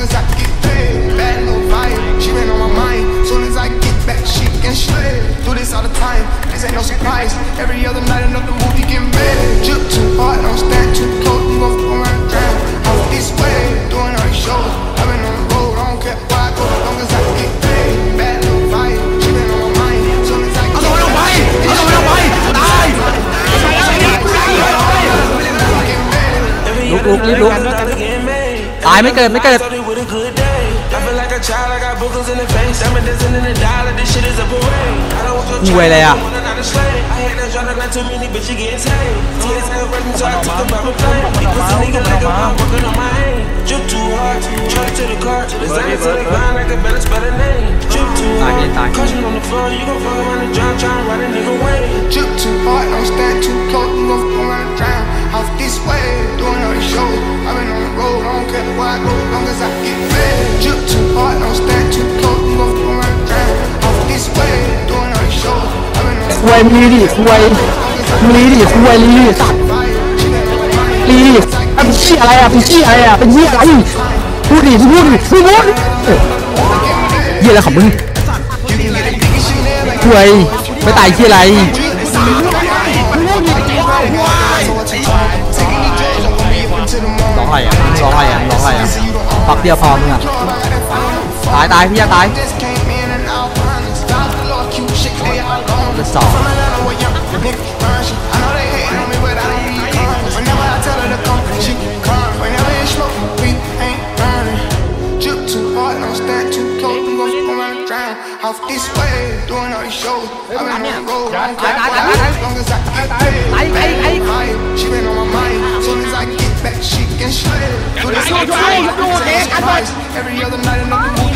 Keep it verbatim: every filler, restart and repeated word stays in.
long as I get paid. Bad little vibe, she been on my mind. Soon as I get back, she can slay. Do this all the time, this ain't no surprise. Every other night another movie get made. Drip too hard, don't stand too close, you gon' fuck around drown. I'm this way, doing all these shows. I've been on the road, I don't care where I go, long as I get paid. Bad little vibe, she been on my mind. Soon as I get back, she can slay. ลุกลุกรีบลุกตายไม่เกิดไม่เกิดงวยเลยอ่ะตายตาย Off this way, doing all these shows. I've been on the road, I don't care where I go, long as I get paid. Drip too hard, don't stand too close, you gon' fuck around drown. Off this way, doing all these shows. I've been on the road. คุยมีดิคุยมีดิคุยลีสัตว์ลีเป็นเชี่ยอะไรอ่ะเป็นเชี่ยอะไรอ่ะเป็นเชี่ยอะไรพูดดิพูดดิพูดดิเหี้ยอะไรของมึงคุยไม่ตายเชี่ยอะไรร้องอะไรอ่ะร้องอะไรอ่ะร้องอะไรอ่ะปักเดียวพอมึงอ่ะตายตายพี่จะตายจะสอง Off this way, doing all these shows. I've been on the road, I don't care as long as I get paid. She been on my mind. Soon as I get back, she can slay. Do this all the time, every other night another movie.